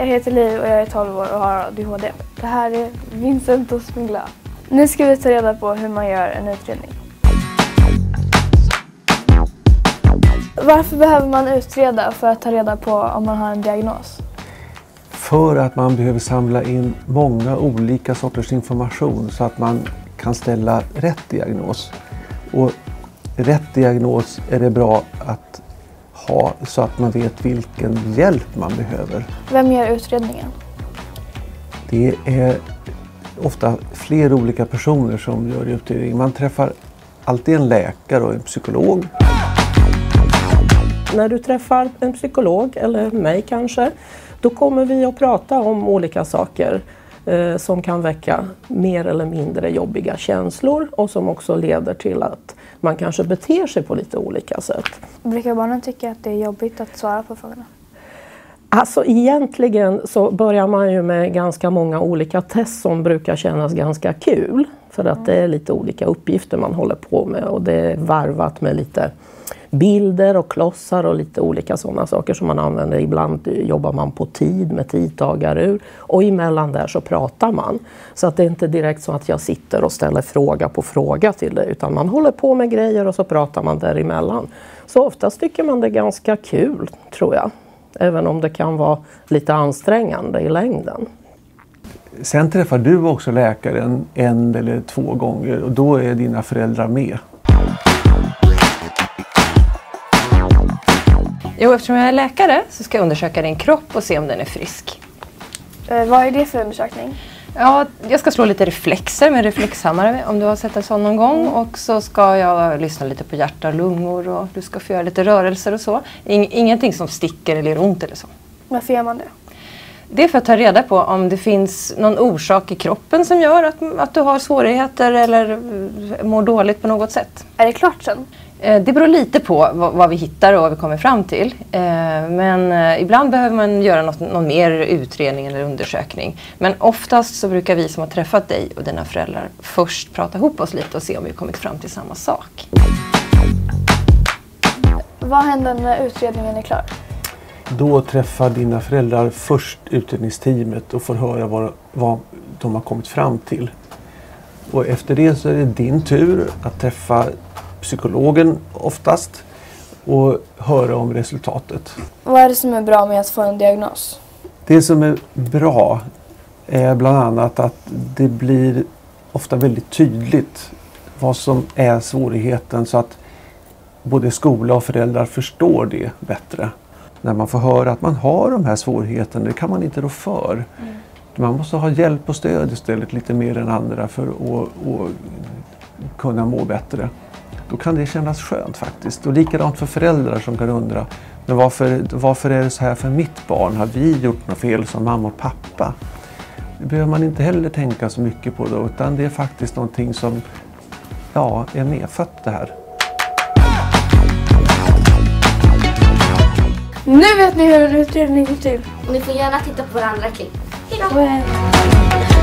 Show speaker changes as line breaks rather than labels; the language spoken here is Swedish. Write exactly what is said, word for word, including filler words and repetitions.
Jag heter Liv och jag är tolv år och har A D H D. Det här är Vincent och Smigla. Nu ska vi ta reda på hur man gör en utredning. Varför behöver man utreda för att ta reda på om man har en diagnos?
För att man behöver samla in många olika sorters information så att man kan ställa rätt diagnos. Och rätt diagnos är det bra att ha så att man vet vilken hjälp man behöver.
Vem gör utredningen?
Det är ofta fler olika personer som gör utredning. Man träffar alltid en läkare och en psykolog.
När du träffar en psykolog, eller mig kanske, då kommer vi att prata om olika saker eh, som kan väcka mer eller mindre jobbiga känslor och som också leder till att man kanske beter sig på lite olika sätt.
Brukar barnen tycka att det är jobbigt att svara på frågorna?
Alltså egentligen så börjar man ju med ganska många olika test som brukar kännas ganska kul. För att det är lite olika uppgifter man håller på med och det är varvat med lite bilder och klossar och lite olika sådana saker som man använder. Ibland jobbar man på tid med tidtagarur och emellan där så pratar man. Så att det är inte direkt så att jag sitter och ställer fråga på fråga till det utan man håller på med grejer och så pratar man däremellan. Så oftast tycker man det är ganska kul, tror jag. Även om det kan vara lite ansträngande i längden.
Sen träffar du också läkaren en eller två gånger och då är dina föräldrar med.
Jo, eftersom jag är läkare så ska jag undersöka din kropp och se om den är frisk.
Eh, vad är det för undersökning?
Ja, jag ska slå lite reflexer med reflexhammare om du har sett en sån någon gång. Mm. Och så ska jag lyssna lite på hjärta och lungor och du ska få göra lite rörelser och så. In- ingenting som sticker eller gör ont eller så.
Varför gör man det?
Det är för att ta reda på om det finns någon orsak i kroppen som gör att, att du har svårigheter eller mår dåligt på något sätt.
Är det klart sen?
Det beror lite på vad, vad vi hittar och vad vi kommer fram till. Men ibland behöver man göra något, någon mer utredning eller undersökning. Men oftast så brukar vi som har träffat dig och dina föräldrar först prata ihop oss lite och se om vi har kommit fram till samma sak.
Vad händer när utredningen är klar?
Då träffar dina föräldrar först utredningsteamet och får höra vad, vad de har kommit fram till. Och efter det så är det din tur att träffa psykologen oftast och höra om resultatet.
Vad är det som är bra med att få en diagnos?
Det som är bra är bland annat att det blir ofta väldigt tydligt vad som är svårigheten så att både skola och föräldrar förstår det bättre. När man får höra att man har de här svårigheterna, det kan man inte rå för. Mm. Man måste ha hjälp och stöd istället lite mer än andra för att, att kunna må bättre. Då kan det kännas skönt faktiskt. Och likadant för föräldrar som kan undra, men varför, varför är det så här för mitt barn? Har vi gjort något fel som mamma och pappa? Det behöver man inte heller tänka så mycket på då, utan det är faktiskt någonting som ja, är medfött det här.
Nu vet ni hur en utredning går till.
Och ni får gärna titta på våra andra klipp. Hej då!